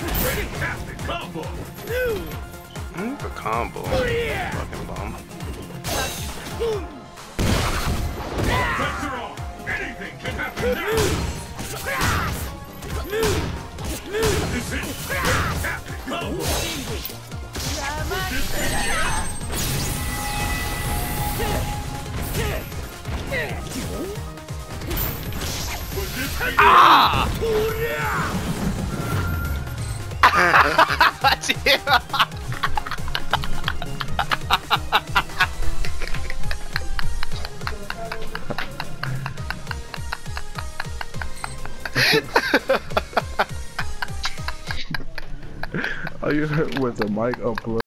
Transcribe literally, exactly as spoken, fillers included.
Fantastic combo. Mm, the combo. Fucking bomb. Pressure on. Anything can happen now. This is fantastic combo. Ah! Are you with the mic up?